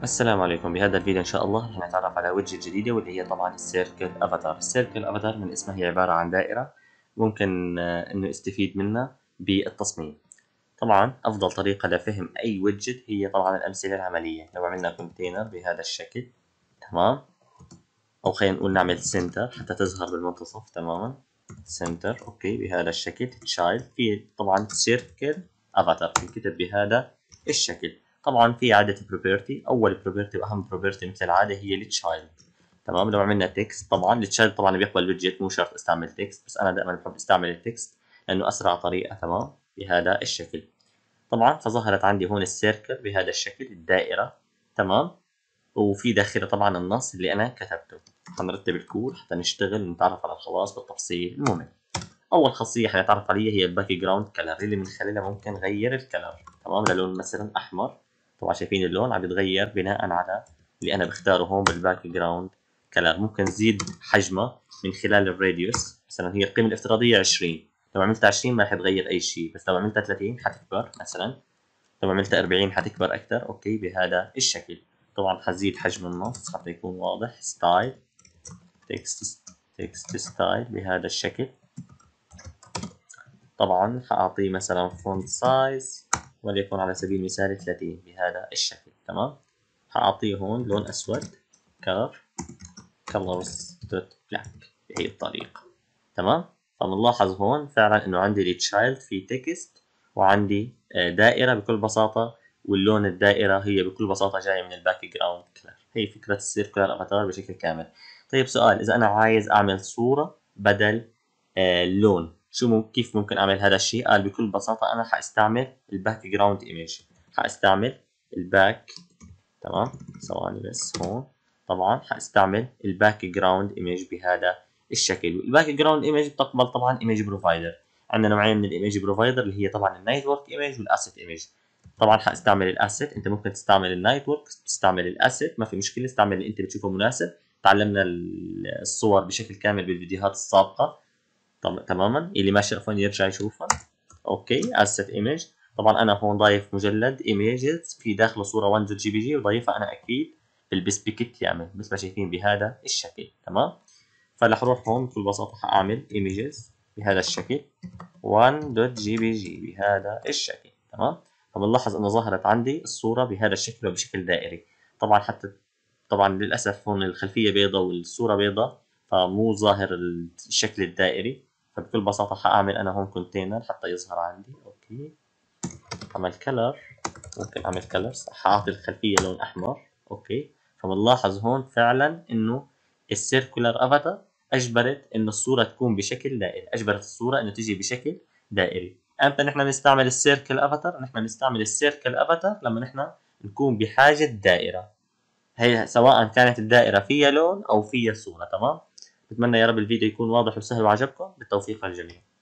السلام عليكم. بهذا الفيديو إن شاء الله رح نتعرف على ويدجت جديدة واللي هي طبعا السيركل افاتار. السيركل افاتار من اسمها هي عبارة عن دائرة ممكن انه استفيد منها بالتصميم. طبعا افضل طريقة لفهم اي ويدجت هي طبعا الامثلة العملية. لو عملنا كونتينر بهذا الشكل، تمام، او خلينا نقول نعمل سنتر حتى تظهر بالمنتصف تماما. سنتر اوكي بهذا الشكل. تشايلد في طبعا سيركل افاتار بينكتب بهذا الشكل. طبعا في عدة بروبرتي. اول بروبرتي واهم بروبرتي مثل العاده هي التشايلد. تمام. لو عملنا تكست، طبعا التشايلد طبعا بيقبل ويدجت، مو شرط استعمل تكست، بس انا دائما بحب استعمل التكست لانه اسرع طريقه. تمام بهذا الشكل. طبعا فظهرت عندي هون السيركل بهذا الشكل، الدائره. تمام. وفي داخله طبعا النص اللي انا كتبته. حنرتب الكود حتى نشتغل ونتعرف على الخواص بالتفصيل الممل. اول خاصيه حنتعرف عليها هي الباك جراوند كلر، اللي من خلالها ممكن نغير الكلر. تمام. للون مثلا احمر، طبعا شايفين اللون عم يتغير بناء على اللي انا بختاره هون بالباك جراوند كلر. ممكن نزيد حجمه من خلال الراديوس. مثلا هي القيمه الافتراضيه 20، لو عملت 20 ما رح يتغير اي شيء، بس لو عملتها 30 حتكبر مثلا، لو عملتها 40 حتكبر اكثر. اوكي بهذا الشكل. طبعا حزيد حجم النص حتى يكون واضح. ستايل تكست ستايل بهذا الشكل. طبعا حأعطيه مثلا فونت سايز وليكن على سبيل المثال 30 بهذا الشكل. تمام. حأعطيه هون لون أسود، colors دوت بلاك بهي الطريقة. تمام. فبنلاحظ هون فعلا إنه عندي التشايلد في تكست، وعندي دائرة بكل بساطة، واللون الدائرة هي بكل بساطة جاية من الباك جراوند كلر. هي فكرة السيركلر افاتار بشكل كامل. طيب سؤال، إذا أنا عايز أعمل صورة بدل اللون، كيف ممكن اعمل هذا الشيء؟ قال بكل بساطه انا حاستعمل الباك جراوند ايمج. حاستعمل الباك، تمام، ثواني بس هون. طبعا حاستعمل الباك جراوند ايمج بهذا الشكل. الباك جراوند ايمج بتقبل طبعا ايمج بروفايدر. عندنا نوعين من الايمج بروفايدر اللي هي طبعا النيتورك ايمج والاسيت ايمج. طبعا حاستعمل الاسيت. انت ممكن تستعمل النيتورك، تستعمل الاسيت، ما في مشكله، استعمل اللي انت بتشوفه مناسب. تعلمنا الصور بشكل كامل بالفيديوهات السابقه. تماما. اللي ما شافهم يرجع يشوفها. اوكي اسيت ايمج. طبعا انا هون ضايف مجلد ايميجز في داخله صوره 1 جي بي جي، وضايفها انا اكيد بالبسبيكت يعمل مثل ما شايفين بهذا الشكل. تمام. فرح اروح هون بكل بساطه حاعمل ايميجز بهذا الشكل 1.jpg بهذا الشكل. تمام. فبنلاحظ انه ظهرت عندي الصوره بهذا الشكل وبشكل دائري. طبعا حتى طبعا للاسف هون الخلفيه بيضاء والصوره بيضاء، فمو ظاهر الشكل الدائري. فبكل بساطه حاعمل انا هون كونتينر حتى يظهر عندي. اوكي. اعمل كلر، ممكن اعمل كلرز، حاعطي الخلفيه لون احمر. اوكي. فبنلاحظ هون فعلا انه السيركولار افاتار اجبرت انه الصوره تكون بشكل دائري، اجبرت الصوره انه تجي بشكل دائري. امتى نحن نستعمل السيركل افاتار؟ نحن نستعمل السيركل افاتار لما نحن نكون بحاجه دائره، هي سواء كانت الدائره فيها لون او فيها صوره. تمام. بتمنى يا رب الفيديو يكون واضح وسهل وعجبكم. بالتوفيق للجميع.